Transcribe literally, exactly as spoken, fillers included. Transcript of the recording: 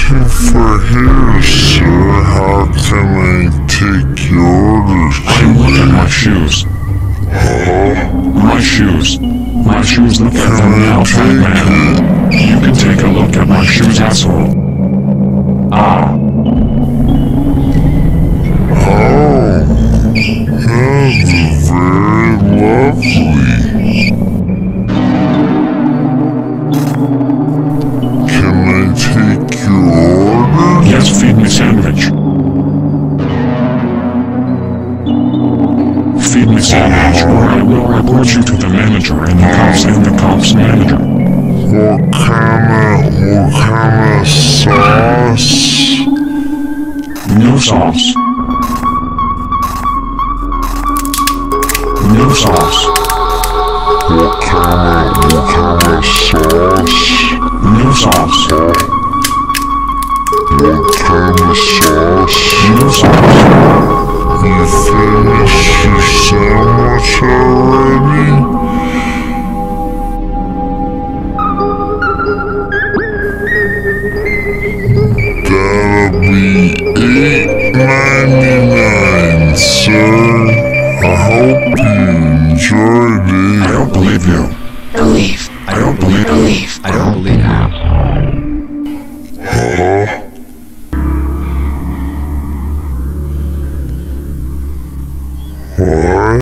looking for here, sir. How can I take your orders? I look at my shoes. Huh? My shoes. My shoes look at them now, fat man. You can take a look at my shoes, asshole. Ah. Oh, that's very lovely. Can I take your order? Yes, feed me sandwich. Feed me sandwich, or I will report you to the manager and the cops and the cops manager. What kind of, what kind of sauce? No sauce. No sauce. What kind of, what kind of sauce? No sauce. What kind of sauce? No sauce. You finished your sandwich already? That'll be eight ninety-nine, sir. I hope you enjoyed it. I don't believe you. Believe. I don't believe. Believe. I don't believe how.